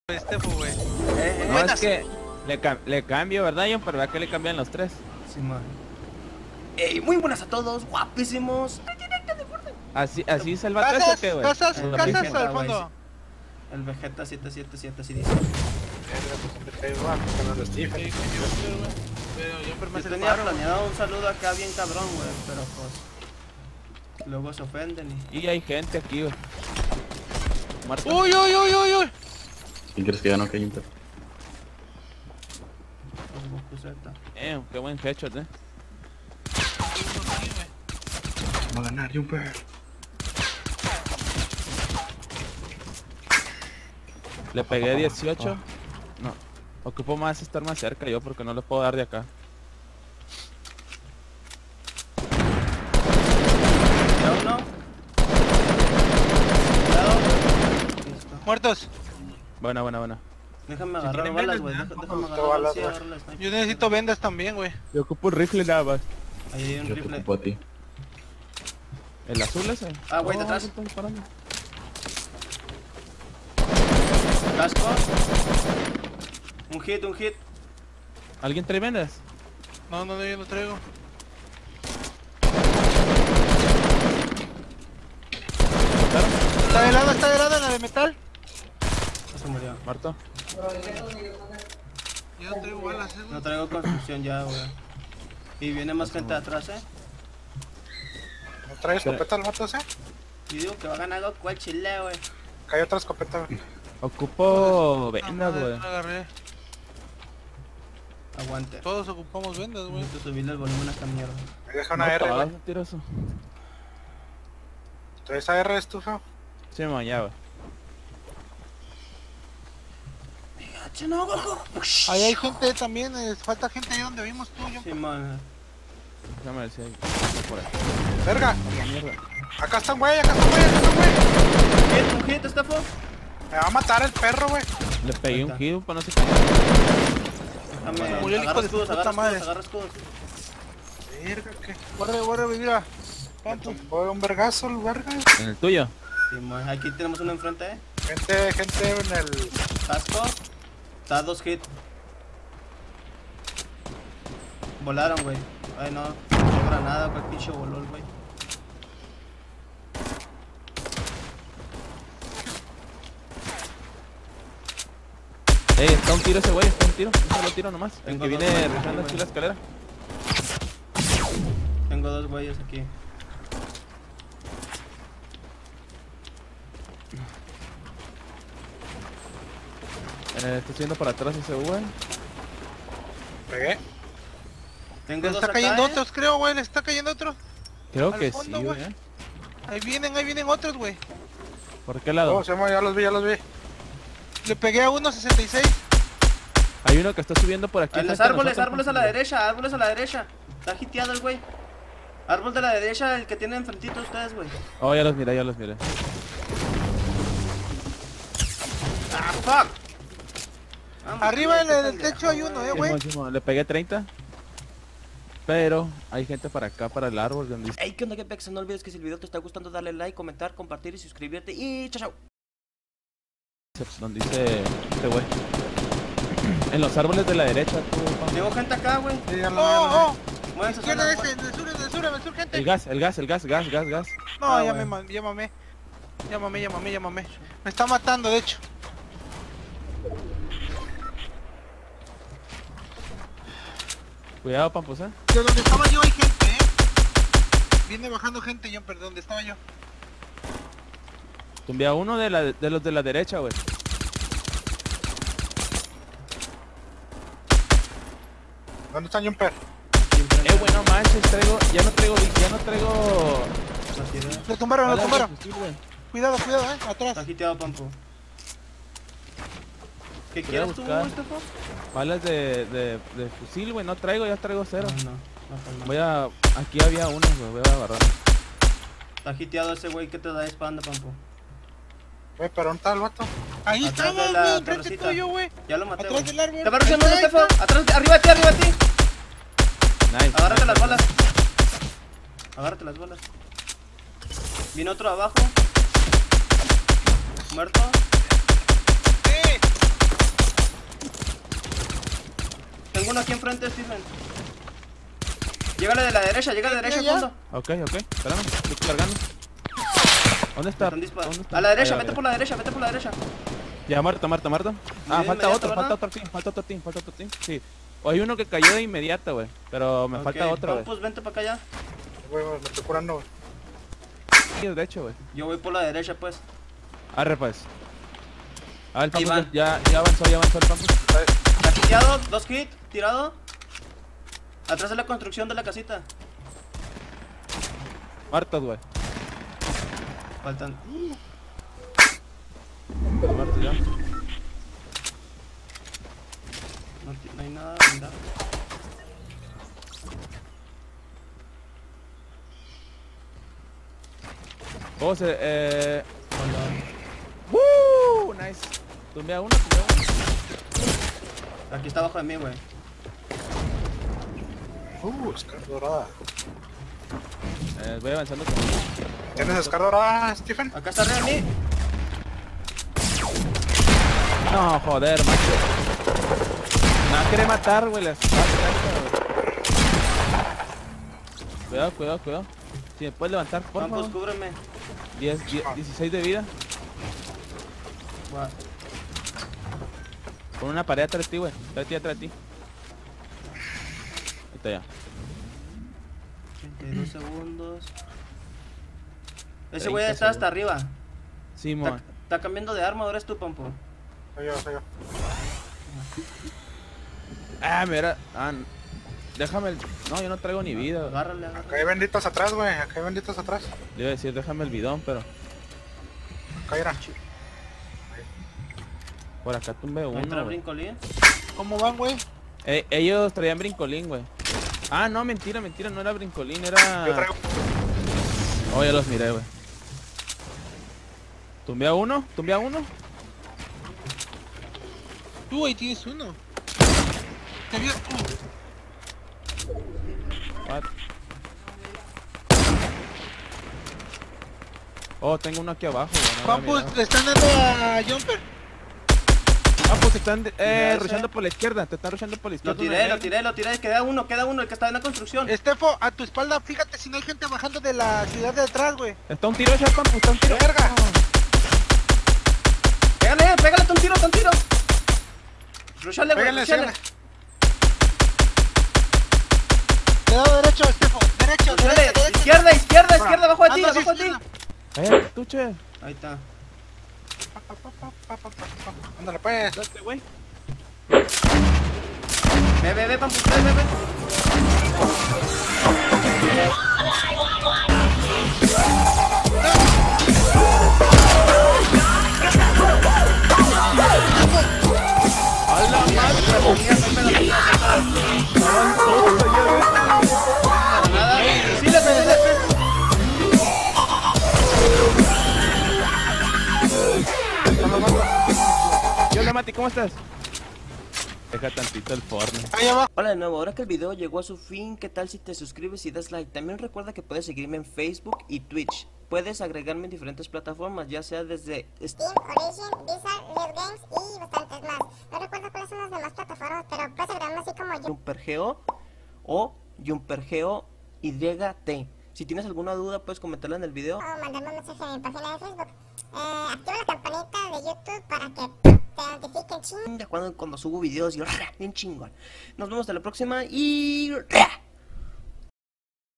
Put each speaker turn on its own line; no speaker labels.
Estefo, güey.
No, es que le cambio, ¿verdad, John? Pero ¿verdad que le cambian los tres?
Sí, man. Ey, muy buenas a todos, guapísimos.
Así es el vato ese que, güey.
Casas
El
al
Vegeta,
fondo.
El Vegeta 777, así dice.
Pero yo
Yo
permanece
tenía planeado un saludo acá bien cabrón, güey, pero pues luego se ofenden y...
Y hay gente aquí, güey. Marta.
Uy.
¿Quién crees que ganó que Inter?
Goku Z.
Qué buen headshot,
Vamos a ganar, Jumper.
Le pegué 18. No. Ocupo más estar más cerca yo porque no le puedo dar de acá.
¿Ya uno? Cuidado. Listo.
Muertos.
Buena.
Déjame agarrar balas, güey. Déjame agarrar balas. Sí, agarrar la sniper.
Yo necesito vendas también, güey.
Yo ocupo un rifle nada más.
Ahí hay un
Yo te
rifle.
ocupo a ti.
¿El azul ese?
Ah, güey,
Oh,
detrás.
está disparando.
Casco. Un hit.
¿Alguien trae vendas?
No, yo no traigo. Está helada en la de metal.
No se murió.
¿Muerto?
Yo no traigo balas,
No traigo construcción ya, güey. Y viene más gente atrás,
¿No trae escopeta el vato ese?
Y digo que va a ganar Goku el chile, güey.
Cae otra escopeta, güey.
Ocupo vendas,
No
güey.
agarré.
Aguante.
Todos ocupamos vendas, güey.
Necesito subirle el volumen a esta mierda.
Me deja una R, güey.
Tiroso.
¿Traes esa R estufa?
Sí, man, ya, güey.
No, Goku.
Ahí hay gente también, falta gente ahí donde vimos tú, yo.
Sí, man.
Déjame ver si hay por ahí.
¡Verga!
La mierda.
Acá está un güey!
Un hit, Estefo.
Me va a matar el perro, güey.
Le pegué un
está.
hit para no sé qué.
Déjame.
murió el hijo
Agarra
de
escudos,
su
agarra
puta madre.
escudos, agarra escudos.
Verga, ¿qué?
Corre, mira.
Me tumbó un vergazo el verga.
En el tuyo.
Sí, man. Aquí tenemos uno enfrente,
Gente en el...
Casco. Está 2 hits. Volaron, güey. Ay, no. No granada, cual pinche voló el güey.
Está un tiro ese güey, está un tiro. Un solo tiro nomás. El
Tengo
que
dos
viene
güeyes
rajando
aquí,
aquí la escalera.
Tengo 2 güeyes aquí.
Está subiendo para atrás ese güey.
Pegué.
Tengo
Le
2
está
acá,
cayendo otros, creo, güey. Le está cayendo otro.
Creo
Al
que
fondo,
sí,
güey.
güey.
Ahí vienen otros, güey.
¿Por qué lado?
Oh, se llama, ya los vi.
Le pegué a 1.66.
Hay uno que está subiendo por aquí.
En los
frente a
árboles,
nosotros.
árboles a la derecha, árboles a la derecha. Está hiteado el güey. Árbol de la derecha, el que tiene enfrentito ustedes, güey.
Oh, ya los miré.
Ah, fuck. Vamos,
Arriba
güey,
del
qué
techo hay
pendejo,
uno, güey.
Simón, le pegué 30. Pero hay gente para acá, para el árbol donde dice.
Hey, ¿qué onda, Gepex? No olvides que si el video te está gustando, darle like, comentar, compartir y suscribirte. Y chao, chao.
Donde dice este güey. En los árboles de la derecha, tú, pa.
Tengo gente acá, güey.
Sí, ya lo vi.
¡Oh!
Muévense,
¿Quién
zona,
es ese? En el sur, gente.
El gas.
No,
Ah,
ya
güey.
me mamé. Me está matando, de hecho.
Cuidado, Pampos,
De donde estaba yo hay gente, Viene bajando gente, yo, perdón, ¿dónde estaba yo?
Tumbé a uno de los de la derecha, güey.
¿Dónde está Jumper?
Bueno, manches, ya no traigo.
Lo tumbaron.
balas de fusil, güey.
Cuidado, atrás.
Está hiteado, Pampo. ¿Qué
Voy a
quieres tú,
buscar.
Estefo?
Balas de fusil, güey. No traigo, ya traigo cero.
No, pues no.
Aquí había uno, güey. Voy a agarrar.
Está hiteado ese güey que te da espalda, Pampo.
Güey, pero ¿dónde está el vato?
Ahí
Atrás
estamos,
de la
güey, enfrente
torrecita.
tuyo, güey.
Ya lo maté,
Atrás
güey.
del árbol.
Te va rushando,
Ahí
Estefo.
está.
Atrás, arriba de ti.
Nice.
Agárrate las balas. Agárrate las balas. Viene otro abajo. Muerto. Tengo uno aquí enfrente, Stephen. Llegale de la derecha al fondo.
Ok, espérame, estoy cargando. ¿Dónde está?
Están disparando.
¿Dónde está?
A la derecha,
Ahí va,
vete por la derecha, vete por la derecha.
Ya, muerto. Ah,
Bien,
falta
inmediato,
otro
¿verdad?
falta otro team. Sí. O hay uno que cayó de inmediato, güey. Pero me falta otro, güey.
Pues vente para acá ya.
Güey, me estoy curando, güey.
Sí, de hecho, güey.
Yo voy por la derecha, pues.
Arre, pues. Ah, el
Ahí
Pampus
van.
ya avanzó el Pampus.
Está hiteado, 2 hits, tirado. Atrás de la construcción de la casita.
Muertos, güey.
Faltan.
Muertos ya.
No hay nada, mira.
Oh, ¡Woo! Nice. Tumbea uno.
Aquí está abajo de mí, güey.
Scar dorada.
Voy avanzando con...
¿Tienes Scar dorada, Stephen?
Acá está arriba de mí.
No, joder, macho. Me quiere matar, güey. Cuidado. Si me puedes levantar, por
Campos,
favor.
cúbreme.
16 de vida.
Va.
Con una pared atrás de ti, güey. Atrás de ti. Ahí está ya.
32 segundos. Ese
30
güey está
segundos.
hasta arriba.
Sí, mo.
Está cambiando de arma, ahora es tu Pampo.
Soy yo.
Ah, mira. Déjame el... No, yo no traigo ni vida.
Agárrale.
Acá hay benditos atrás, güey. Acá hay benditos atrás.
Le iba a decir, déjame el bidón, pero...
Acá era.
Por acá tumbé
¿No
uno,
entra
güey.
brincolín?
¿Cómo van, güey?
Ellos traían brincolín, güey. Ah, no, mentira, no era brincolín,
Yo
era...
traigo.
Oh, ya los miré, güey. ¿Tumbé a uno?
Tú ahí tienes uno. Te vio.
What? Oh, tengo uno aquí abajo, güey. No lo había
Pampus,
mirado.
le están dando a Jumper.
Ah, pues te están
Mira
rushando
ese.
por la izquierda. Te están rushando por la
Lo
izquierda.
tiré. Queda uno, el que está en la construcción.
Estefo, a tu espalda, fíjate si no hay gente bajando de la ciudad de atrás, güey.
Está un tiro ya, Pampus, está un tiro.
¡Verga!
Pégale, un tiro. Rushale, güey,
Pégale,
rushale.
síganle.
De lado derecho, Estefo. Derecho.
Izquierda, abajo de ti,
Anda, sí,
abajo de ti.
izquierda.
Tuche.
Ahí está.
Ándale, pues.
Date, güey.
Ve, Pampus, ve. Nada,
¿Qué onda, Mati? ¿Cómo estás? Deja tantito el forno.
Ahí abajo.
Hola de nuevo, ahora que el video llegó a su fin, ¿qué tal si te suscribes y das like? También recuerda que puedes seguirme en Facebook y Twitch. Puedes agregarme en diferentes plataformas, ya sea desde
Steam, Origin, Blizzard, Riot Games y bastantes más. No recuerdo cuáles son las demás plataformas, pero puedes agregarme así como yo.
JumperGeo o JumperGeo YT. Si tienes alguna duda, puedes comentarla en el video.
O mandarme un mensaje en mi página de Facebook. Activa la campanita de YouTube para que te notifiquen ching.
Ya cuando subo videos, yo bien chingón. Nos vemos hasta la próxima y...